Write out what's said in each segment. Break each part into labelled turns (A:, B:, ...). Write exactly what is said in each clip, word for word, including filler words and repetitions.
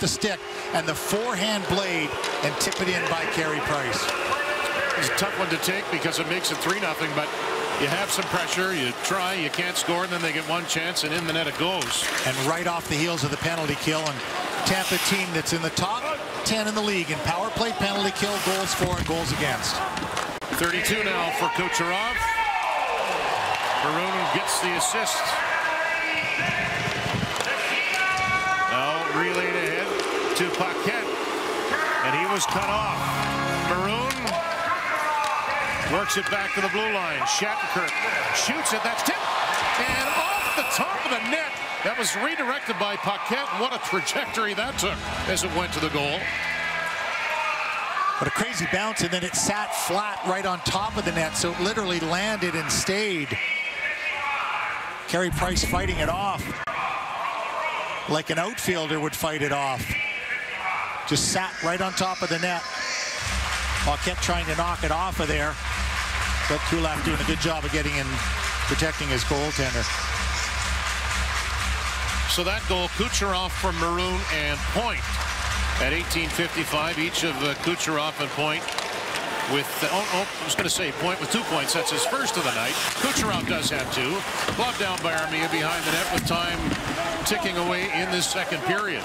A: the stick and the forehand blade and tip it in by Carey Price.
B: It's a tough one to take because it makes it three nothing, but you have some pressure, you try, you can't score, and then they get one chance, and in the net it goes.
A: And right off the heels of the penalty kill, and Tampa team that's in the top ten in the league in power play, penalty kill, goals for, and goals against.
B: thirty-two now for Kucherov. Maroon gets the assist. Now relayed ahead to Paquette, and he was cut off. Maroon works it back to the blue line. Shattenkirk shoots it. That's tipped. And off the top of the net. That was redirected by Paquette. What a trajectory that took as it went to the goal.
A: But a crazy bounce, and then it sat flat right on top of the net, so it literally landed and stayed. Carey Price fighting it off like an outfielder would fight it off. Just sat right on top of the net. Paquette trying to knock it off of there. But Kulak doing a good job of getting in, protecting his goaltender.
B: So that goal, Kucherov from Maroon and Point at eighteen fifty-five. Each of uh, Kucherov and Point with, uh, oh, oh, I was going to say Point with two points. That's his first of the night. Kucherov does have two. Clubbed down by Armia behind the net with time ticking away in this second period.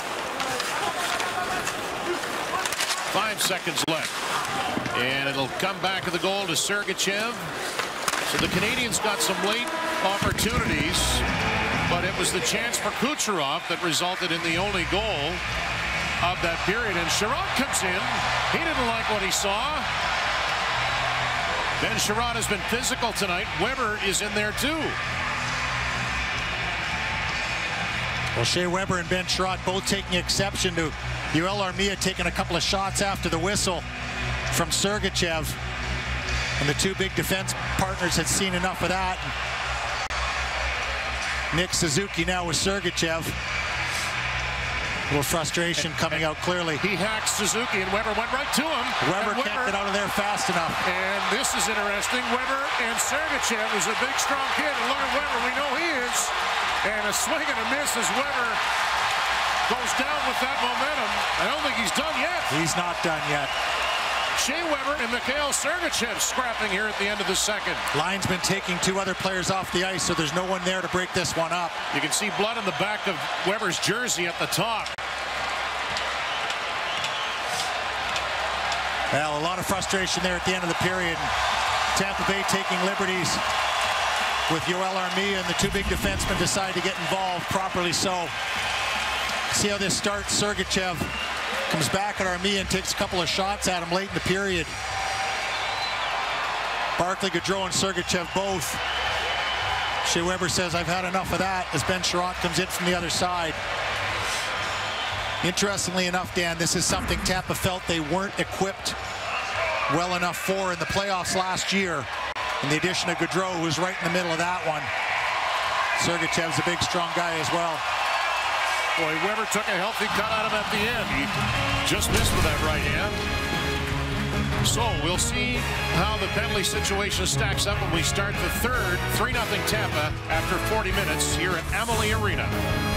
B: Five seconds left. And it'll come back at the goal to Sergachev. So the Canadians got some late opportunities, but it was the chance for Kucherov that resulted in the only goal of that period. And Sherrod comes in. He didn't like what he saw. Ben Sherrod has been physical tonight. Weber is in there too.
A: Well, Shea Weber and Ben Sherrod both taking exception to Yoel Armia taking a couple of shots after the whistle from Sergachev. And the two big defense partners had seen enough of that. Nick Suzuki now with Sergachev. A little frustration coming out clearly.
B: He hacked Suzuki, and Weber went right to him.
A: Weber can't Weber, get out of there fast enough.
B: And this is interesting. Weber and Sergachev is a big, strong kid. And look at Weber. We know he is. And a swing and a miss as Weber goes down with that momentum. I don't think he's done yet.
A: He's not done yet.
B: Shea Weber and Mikhail Sergachev scrapping here at the end of the second.
A: Linesman taking two other players off the ice, so there's no one there to break this one up.
B: You can see blood on the back of Weber's jersey at the top.
A: Well, a lot of frustration there at the end of the period. Tampa Bay taking liberties with Yoel Armia, and the two big defensemen decide to get involved, properly so. See how this starts. Sergachev comes back at Armia and takes a couple of shots at him late in the period. Barclay, Gaudreau, and Sergachev both. Shea Weber says, I've had enough of that, as Ben Sherrod comes in from the other side. Interestingly enough, Dan, this is something Tampa felt they weren't equipped well enough for in the playoffs last year. And the addition of Gaudreau, who was right in the middle of that one. Sergachev's a big, strong guy as well.
B: Boy, Weber took a healthy cut out of him at the end. He just missed with that right hand. So we'll see how the penalty situation stacks up when we start the third. three nothing Tampa after forty minutes here at Amalie Arena.